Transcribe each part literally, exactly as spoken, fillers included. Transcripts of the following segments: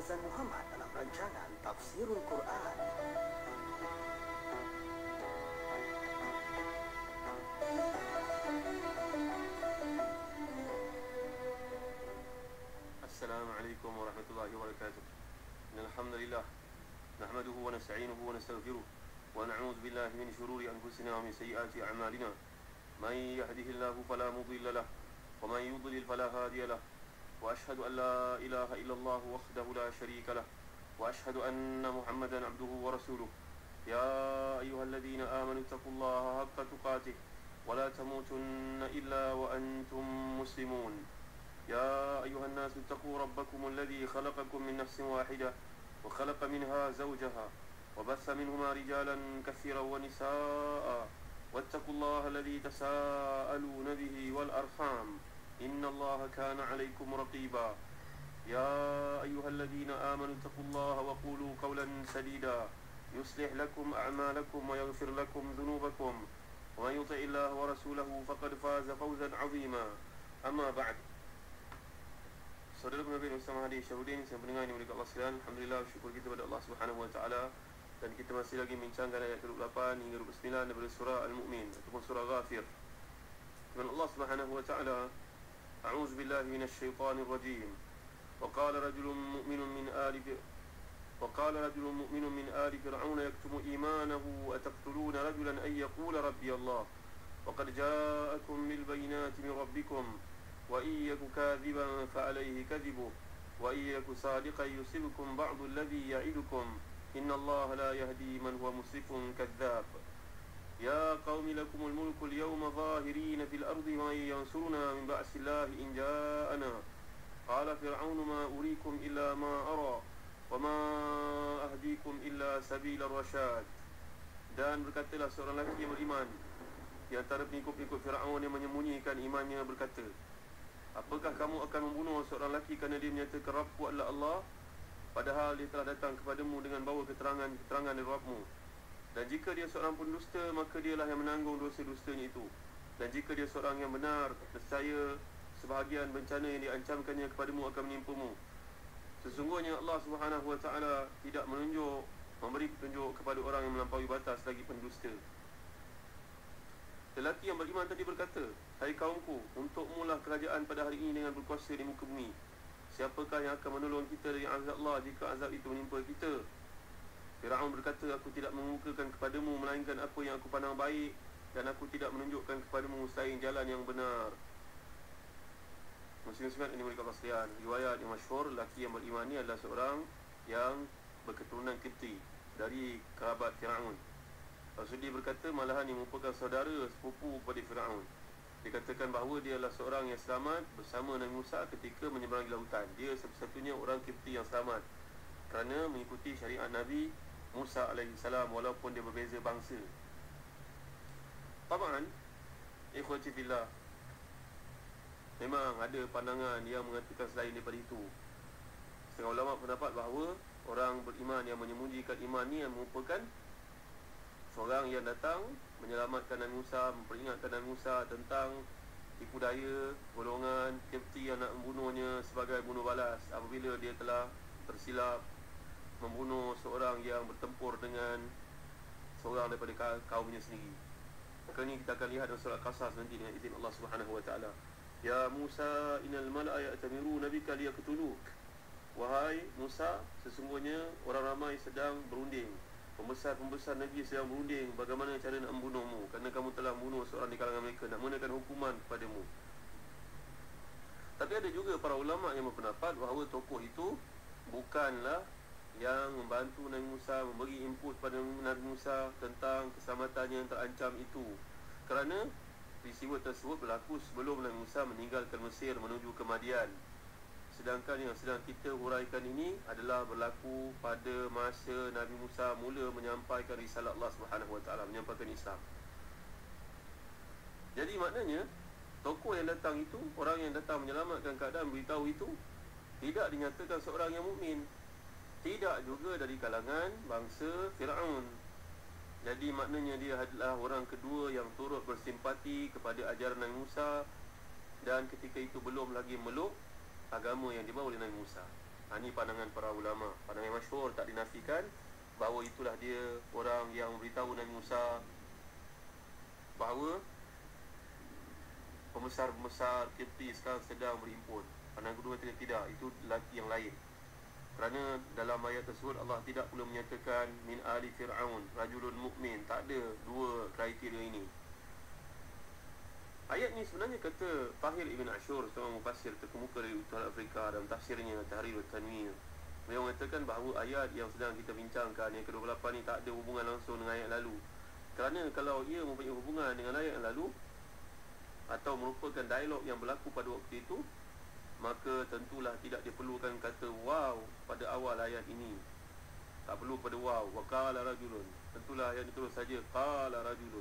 Hasan Muhammad dalam rancangan Tafsirul Quran. Assalamualaikum warahmatullahi wabarakatuh. Alhamdulillah, nahmaduhu wa nasta'inuhu wa nastaghfiruh wa na'udzu billahi min shururi anfusina wa min sayyiati a'malina. Man yahdihillahu fala mudilla lahu wa man yudlil fala hadiya lahu. Wa ashhadu an la ilaha illallah wahdahu la sharika lahu wa ashhadu anna Muhammadan abduhu wa rasuluh. Ya ayyuhalladzina amanu taqullaha haqqa tuqatih wa la tamutunna illa wa antum muslimun. يا أيها الناس اتقوا ربكم الذي خلقكم من نفس واحدة وخلق منها زوجها وبث منهما رجالا كثيرا ونساء واتقوا الله الذي تساءلون به والأرحام إن الله كان عليكم رقيبا. يا أيها الذين آمنوا اتقوا الله وقولوا قولا سديدا يصلح لكم أعمالكم ويغفر لكم ذنوبكم ومن يطع الله ورسوله فقد فاز فوزا عظيما. أما بعد. Saudara penerbit Ustaz Mahdi Syahruddin yang pendengar yang dimuliakan Allah sekalian, alhamdulillah, syukur kita pada Allah Subhanahu wa taala, dan kita masih lagi membincangkan ayat ke dua puluh lapan hingga dua puluh sembilan daripada surah Al-Mu'min ataupun surah Ghafir. Firman Allah Subhanahu wa taala, A'udzu billahi minasyaitonir rajim. Wa qala rajulun mu'minun min ali Wa qala rajulun mu'minun min ali fir'auna yaktumu imanahu ataqtuluna rajulan ay yaqula rabbi Allah wa qad ja'akum bil bayyinati min rabbikum وَإِنْ يَكُ كَاذِبًا فَعَلَيْهِ كَذِبُهُ وَإِنْ يَكُ صَادِقًا يُصِبْكُمْ بَعْضُ الَّذِي يَعِدُكُمْ إِنَّ اللَّهَ لَا يَهْدِي مَنْ هُوَ مُسْرِفٌ كَذَّابٌ يَا قَوْمِ لَكُمُ الْمُلْكُ الْيَوْمَ ظَاهِرِينَ فِي الْأَرْضِ وَمَنْ يَنْصُرُنَا مِنْ بَأْسِ اللَّهِ إِنْ جَاءَنَا قَالَ فِرْعَوْنُ مَا أُرِيكُمْ إِلَّا مَا أَرَى وَمَا أَهْدِيكُمْ إِلَّا سَبِيلَ الرَّشَادِ. Dan berkatalah seorang lelaki yang beriman di antara pengikut-pengikut Fir'aun yang menyembunyikan imannya berkata, apakah kamu akan membunuh seorang lelaki kerana dia menyatakan Rabbku adalah Allah, padahal dia telah datang kepadamu dengan bawa keterangan-keterangan dari Rabbmu? Dan jika dia seorang pendusta, maka dialah yang menanggung dosa-dustanya itu. Dan jika dia seorang yang benar, nescaya sebahagian bencana yang diancamkannya kepadamu akan menimpamu. Sesungguhnya Allah Subhanahu wa taala tidak menunjuk, memberi petunjuk kepada orang yang melampaui batas lagi pendusta. Lelaki yang beriman tadi berkata, hai kaumku, untukmu lah kerajaan pada hari ini dengan berkuasa di muka bumi. Siapakah yang akan menolong kita dari azab Allah jika azab itu menimpa kita? Fir'aun berkata, aku tidak mengemukakan kepadamu melainkan apa yang aku pandang baik, dan aku tidak menunjukkan kepadamu selain jalan yang benar. Muslim-muslimat ini mereka sekalian, riwayat yang masyhur, lelaki yang beriman ini adalah seorang yang berketurunan Qibti dari kerabat Fir'aun. Rasul dia berkata malahan yang merupakan saudara sepupu kepada Fir'aun. Dikatakan bahawa dia adalah seorang yang selamat bersama Nabi Musa ketika menyeberangi lautan. Dia satu-satunya orang Qibti yang selamat kerana mengikuti syariat Nabi Musa alaihi salam walaupun dia berbeza bangsa. Tamaan, ikhwati fillah, memang ada pandangan yang mengatakan selain daripada itu. Setengah ulama pendapat bahawa orang beriman yang menyembunyikan iman ni yang merupakan seorang yang datang menyelamatkan Nabi Musa, memperingatkan Nabi Musa tentang tipu daya golongan Qibti yang nak membunuhnya sebagai bunuh balas apabila dia telah tersilap membunuh seorang yang bertempur dengan seorang daripada kaumnya sendiri. Maka ini kita akan lihat dalam surah Qasas nanti dengan izin Allah Subhanahu wa taala. Ya Musa, innal mala'a ya'tamiruna bika liyaqtuluk. Wahai Musa, sesungguhnya orang ramai sedang berunding, pembesar-pembesar Nabi sedang berunding bagaimana cara nak membunuhmu, kerana kamu telah membunuh seorang di kalangan mereka, nak mengenakan hukuman kepadamu. Tapi ada juga para ulama yang berpendapat bahawa tokoh itu bukanlah yang membantu Nabi Musa, memberi input pada Nabi Musa tentang keselamatan yang terancam itu, kerana peristiwa tersebut berlaku sebelum Nabi Musa meninggalkan Mesir menuju ke Madian. Sedangkan yang sedang kita huraikan ini adalah berlaku pada masa Nabi Musa mula menyampaikan risalah Allah Subhanahu wa taala, menyampaikan Islam. Jadi maknanya tokoh yang datang itu, orang yang datang menyelamatkan keadaan, beritahu itu, tidak dinyatakan seorang yang mukmin, tidak juga dari kalangan bangsa Fir'aun. Jadi maknanya dia adalah orang kedua yang turut bersimpati kepada ajaran Nabi Musa, dan ketika itu belum lagi meluk agama yang dibawa oleh Nabi Musa. Ha, ini pandangan para ulama. Pandangan yang masyhur, tak dinafikan, bahawa itulah dia orang yang beritahu Nabi Musa bahawa pembesar-pembesar Qibti sekarang sedang berhimpun. Pandangan kedua tidak, tidak, itu lelaki yang lain. Kerana dalam ayat tersebut Allah tidak perlu menyatakan min ali Fir'aun rajulun mu'min. Tak ada dua kriteria ini. Ayat ni sebenarnya kata Tahir Ibn Ashur, seorang mufassir terkemuka dari Utara Afrika, dalam tafsirnya Tahrirut Tanwir, beliau mengatakan bahawa ayat yang sedang kita bincangkan, yang ke dua puluh lapan ni, tak ada hubungan langsung dengan ayat lalu. Kerana kalau ia mempunyai hubungan dengan ayat yang lalu atau merupakan dialog yang berlaku pada waktu itu, maka tentulah tidak diperlukan kata wow pada awal ayat ini. Tak perlu pada wow, wa qala rajulun. Tentulah ayat itu saja qala rajulun.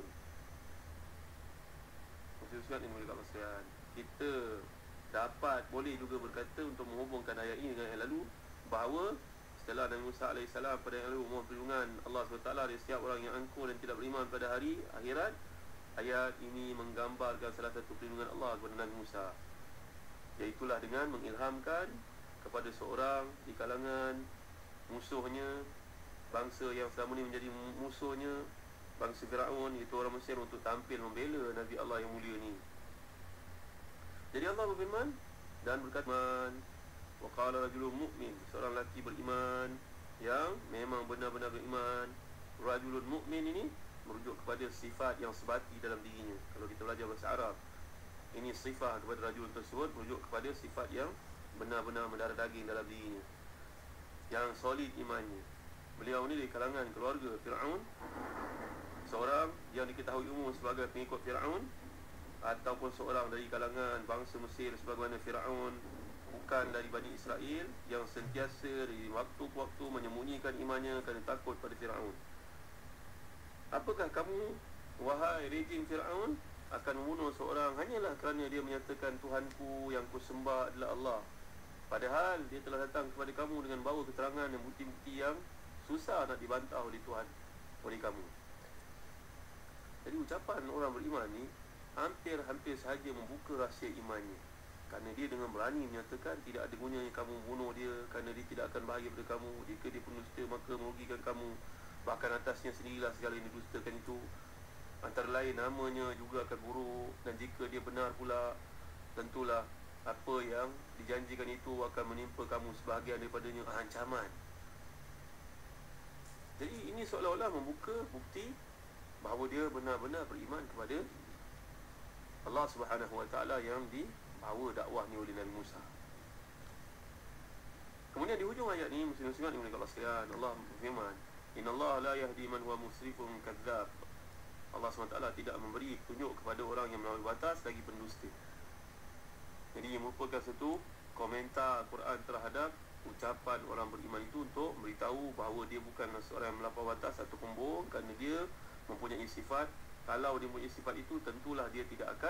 Maksudnya ini mulia Allah sekalian, kita dapat boleh juga berkata untuk menghubungkan ayat ini dengan ayat lalu, bahawa setelah Nabi Musa alaihissalam pada yang lalu mohon perlindungan Allah subhanahu wa taala dari setiap orang yang angkuh dan tidak beriman pada hari akhirat, ayat ini menggambarkan salah satu perlindungan Allah kepada Nabi Musa, iaitulah dengan mengilhamkan kepada seorang di kalangan musuhnya, bangsa yang selama ini menjadi musuhnya, bangsa Fir'aun, iaitu orang Mesir, untuk tampil membela Nabi Allah yang mulia ni. Jadi Allah berfirman dan berkata, wa qala rajulun mu'min, seorang lelaki beriman yang memang benar-benar beriman. Rajulun mu'min ini merujuk kepada sifat yang sebati dalam dirinya. Kalau kita belajar bahasa Arab, ini sifat kepada rajul tersebut merujuk kepada sifat yang benar-benar mendarah daging dalam dirinya, yang solid imannya. Beliau ni dari kalangan keluarga Fir'aun, seorang yang diketahui umum sebagai pengikut Fir'aun, ataupun seorang dari kalangan bangsa Mesir sebagaimana Fir'aun, bukan dari Bani Israel, yang sentiasa dari waktu ke waktu menyembunyikan imannya kerana takut pada Fir'aun. Apakah kamu, wahai rejim Fir'aun, akan membunuh seorang hanyalah kerana dia menyatakan Tuhanku yang kusembah adalah Allah, padahal dia telah datang kepada kamu dengan bawa keterangan dan bukti-bukti yang susah nak dibantah oleh Tuhan, oleh kamu. Jadi ucapan orang beriman ni hampir-hampir sahaja membuka rahsia imannya, kerana dia dengan berani menyatakan tidak ada gunanya kamu bunuh dia, kerana dia tidak akan bahagia pada kamu. Jika dia pendusta maka merugikan kamu, bahkan atasnya sendirilah segala yang didustakan itu, antara lain namanya juga akan buruk. Dan jika dia benar pula, tentulah apa yang dijanjikan itu akan menimpa kamu sebahagian daripadanya ancaman. Jadi ini seolah-olah membuka bukti bahawa dia benar-benar beriman kepada Allah Subhanahu Wa Taala yang dibawa dakwah ni oleh Nabi Musa. Kemudian di hujung ayat ni, muslim-muslimat yang Allah sekalian, Allah berfirman, innallaha la yahdi man huwa musrifun kadzdzab. Allah subhanahu wa taala tidak memberi petunjuk kepada orang yang melampaui batas lagi pendusta. Jadi ia merupakan satu komentar Quran terhadap ucapan orang beriman itu untuk beritahu bahawa dia bukan seorang yang melampaui batas ataupun bohong, kerana dia mempunyai sifat. Kalau dia mempunyai sifat itu, tentulah dia tidak akan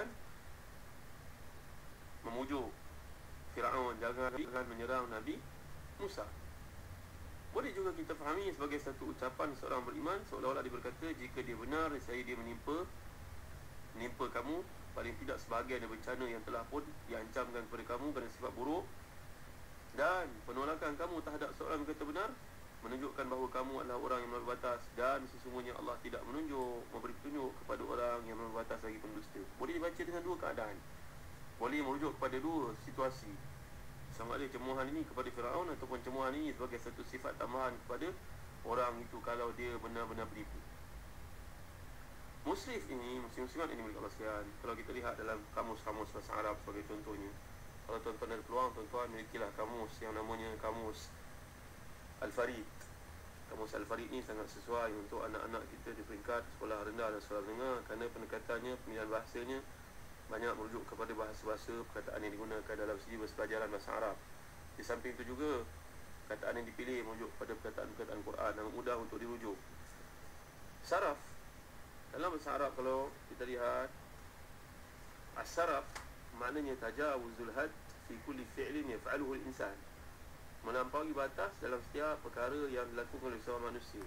memujuk Fir'aun jangan, jangan menyerang Nabi Musa. Boleh juga kita fahami sebagai satu ucapan seorang beriman, seolah-olah dia berkata, jika dia benar, saya dia menimpa menimpa kamu, paling tidak sebahagian dari bencana yang telah pun diancamkan kepada kamu kerana sifat buruk. Dan penolakan kamu terhadap seorang yang kata benar menunjukkan bahawa kamu adalah orang yang melampaui batas, dan sesungguhnya Allah tidak menunjuk, memberi petunjuk kepada orang yang melampaui batas lagi pendusta. Boleh dibaca dengan dua keadaan, boleh merujuk kepada dua situasi, sama ada cemuhan ini kepada Firaun ataupun cemuhan ini sebagai satu sifat tambahan kepada orang itu kalau dia benar-benar beripu. Musrif ini, muslim-muslimat ini milik Allah sekalian, kalau kita lihat dalam kamus-kamus bahasa Arab sebagai contohnya, kalau tuan-tuan ada peluang, tuan-tuan milikilah kamus yang namanya kamus Al-Farid. Kamus Al-Farid ni sangat sesuai untuk anak-anak kita di peringkat sekolah rendah dan sekolah menengah, kerana pendekatannya, pemilihan bahasanya banyak merujuk kepada bahasa-bahasa perkataan yang digunakan dalam silibus pelajaran bahasa Arab. Di samping itu juga, perkataan yang dipilih merujuk kepada perkataan-perkataan Quran yang mudah untuk dirujuk. Saraf dalam bahasa Arab, kalau kita lihat, as-saraf maknanya tajawuzul had fi kulli fi'lin yaf'aluhu al-insan, melampaui batas dalam setiap perkara yang dilakukan oleh seorang manusia.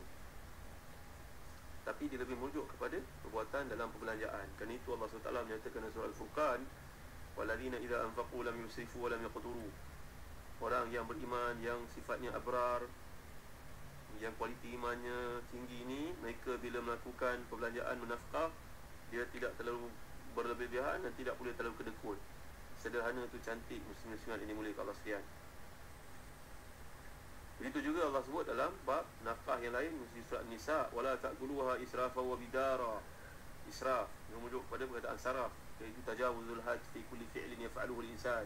Tapi dia lebih merujuk kepada perbuatan dalam perbelanjaan. Kerana itu Allah subhanahu wa taala menyatakan dalam surah Al-Furqan, walladzina idza anfaqu lam yusrifu wa lam yaqturu. orang yang beriman, yang sifatnya abrar, yang kualiti imannya tinggi ini, mereka bila melakukan perbelanjaan menafkah, dia tidak terlalu berlebihan dan tidak boleh terlalu kedekut. Sederhana tu cantik, muslim-muslimat ini mulia Allah sekalian. Begitu juga Allah sebut dalam bab nafkah yang lain, di surah An-Nisa, wala ta'kuluha israfa wa bidara. Israf yang merujuk kepada perkataan saraf, iaitu tajawuzul had fi kulli fi'lin yaf'aluhu al-insan.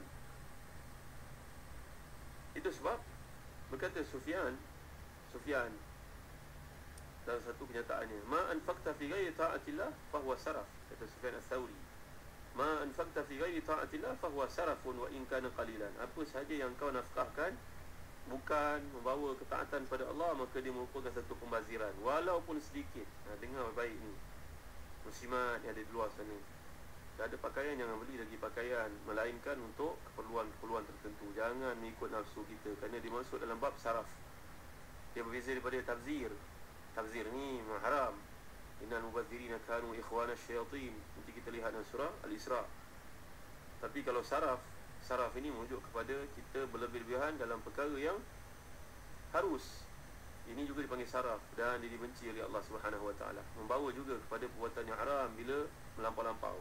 Itu sebab berkata Sufyan Sufyan dalam satu kenyataannya, ma anfaqta fi ghairi ta'atillah fa huwa saraf. Kata Sufyan Ats-Tsauri, ma anfaqta fi ghairi ta'atillah fa huwa sarafun wa in kana qalilan. Apa sahaja yang kau nafkahkan bukan membawa ketaatan pada Allah, maka dia merupakan satu pembaziran walaupun sedikit. Ha, dengar baik ni muslimat yang ada di luar sana. Tak ada pakaian, jangan beli lagi pakaian, melainkan untuk keperluan-keperluan tertentu. Jangan mengikut nafsu kita, kerana dia masuk dalam bab saraf. Dia berbeza daripada tabzir. Tabzir ni memang haram. Innal mubadzirina kanu ikhwana syayatin. Nanti kita lihat dalam surah Al-Isra. Tapi kalau saraf, saraf ini merujuk kepada kita berlebih-lebihan dalam perkara yang harus. Ini juga dipanggil saraf dan dia dibenci oleh Allah Subhanahu Wa Taala. Membawa juga kepada perbuatan yang haram bila melampau-lampau.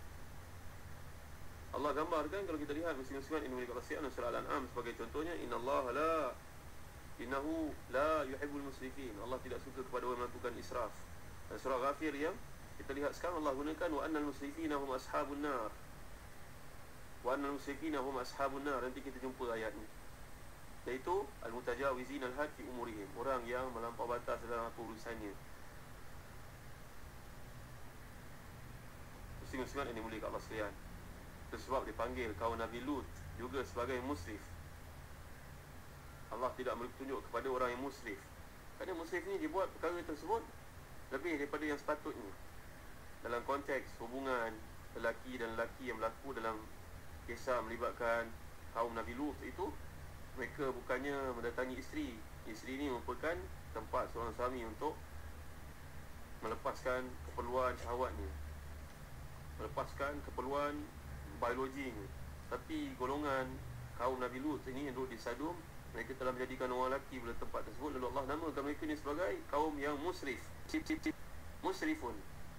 Allah gambarkan, kalau kita lihat muslim-muslimat ini mereka kasihan surah Al-An'am sebagai contohnya, innallaha la innahu la yuhibbul musrifin. Allah tidak suka kepada orang melakukan israf. Dan surah Ghafir yang kita lihat sekarang, Allah gunakan wa annal musrifina hum ashabun nar. Wa annal musrifina hum ashabun nar. Nanti kita jumpa ayat ni, iaitu al-mutajawizin al-had fi umurihim, orang yang melampau batas dalam apa urusannya. Muslim-muslimat ini mulia kat Allah sekalian. Itu sebab dipanggil kaum Nabi Lut juga sebagai musrif. Allah tidak menunjuk kepada orang yang musrif, kerana musrif ni dibuat perkara tersebut lebih daripada yang sepatutnya. Dalam konteks hubungan lelaki dan lelaki yang berlaku dalam kisah melibatkan kaum Nabi Lut itu, mereka bukannya mendatangi isteri. Isteri ni merupakan tempat seorang suami untuk melepaskan keperluan syahwatnya, melepaskan keperluan biologinya. Tapi golongan kaum Nabi Lut ini yang duduk di Sadum, mereka telah menjadikan orang lelaki pada tempat tersebut, lalu Allah namakan mereka ni sebagai kaum yang musrif. Cip cip cip musrifun.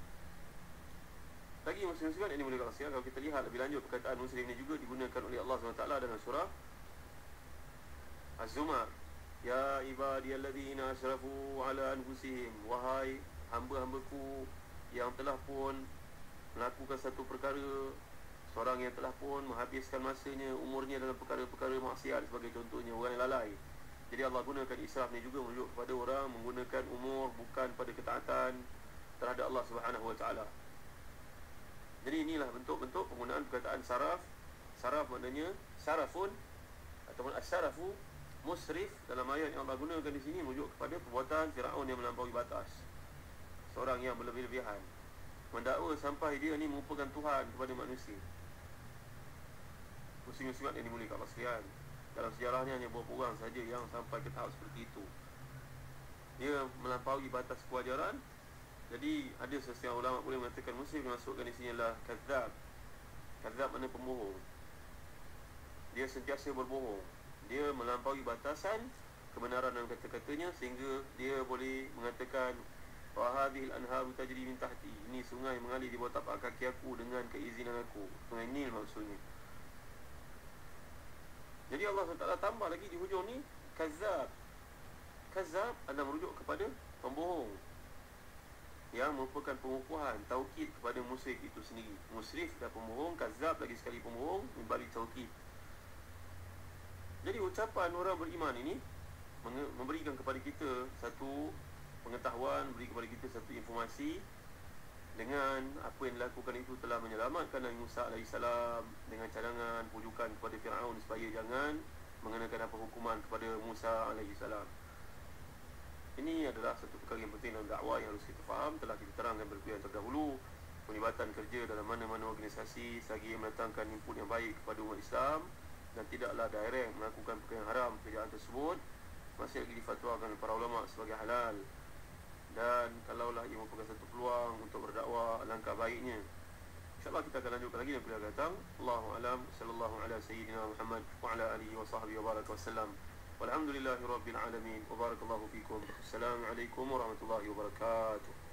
Lagi muslim-muslimat ini boleh kata, kalau kita lihat lebih lanjut, perkataan musrif ini juga digunakan oleh Allah subhanahu wa taala dalam surah Az-Zumar. Ya ibadiyalladzina asrafu ala anfusihim, wahai hamba-hambaku yang telah pun melakukan satu perkara, seorang yang telah pun menghabiskan masanya, umurnya dalam perkara-perkara maksiat sebagai contohnya, orang yang lalai. Jadi Allah gunakan israf ni juga merujuk kepada orang menggunakan umur bukan pada ketaatan terhadap Allah Subhanahu Wa Taala. Jadi inilah bentuk-bentuk penggunaan perkataan saraf. Saraf maknanya sarafun ataupun as-sarafu musrif. Dalam ayat yang Allah gunakan di sini merujuk kepada perbuatan Firaun yang melampaui batas, seorang yang berlebih-lebihan, mendakwa sampai dia ni merupakan Tuhan kepada manusia. Muslim-muslimat yang dimuliakan Allah sekalian, dalam sejarahnya hanya beberapa orang saja yang sampai ke tahap seperti itu. Dia melampaui batas kewajaran. Jadi ada sesetengah ulama boleh mengatakan muslim dimasukkan di sini adalah kadzab. Kadzab makna pembohong. Dia sentiasa berbohong. Dia melampaui batasan kebenaran dalam kata-katanya, sehingga dia boleh mengatakan wa hadhil anharu tajri min tahti, ini sungai mengalir di bawah tapak kaki aku dengan keizinan aku. Sungai Nil maksudnya. Jadi Allah subhanahu wa taala tambah lagi di hujung ni kadzab. Kadzab adalah merujuk kepada pembohong, yang merupakan pengukuhan taukid kepada musyrik itu sendiri. Musrif dan pembohong, kadzab lagi sekali pembohong, membalik taukid. Jadi ucapan orang beriman ini memberikan kepada kita satu pengetahuan, beri kepada kita satu informasi, dengan apa yang dilakukan itu telah menyelamatkan Nabi Musa alaihissalam dengan cadangan pujukan kepada Firaun supaya jangan mengenakan apa hukuman kepada Musa alaihissalam. Ini adalah satu perkara yang penting dalam dakwah yang harus kita faham. Telah kita terangkan berkuliah terdahulu, penglibatan kerja dalam mana-mana organisasi selagi mendatangkan input yang baik kepada umat Islam dan tidaklah direct melakukan perkara yang haram, pekerjaan tersebut masih lagi difatwakan oleh para ulama sebagai halal. Dan kalaulah ia merupakan satu peluang untuk berdakwah, alangkah baiknya InsyaAllah kita akan lanjutkan lagi yang akan datang. Allahu alam, sallallahu ala sayyidina Muhammad wa ala alihi wa sahbihi wa baraka wasallam. Walhamdulillahi rabbil alamin wa barakallahu fikum. Assalamualaikum warahmatullahi wabarakatuh.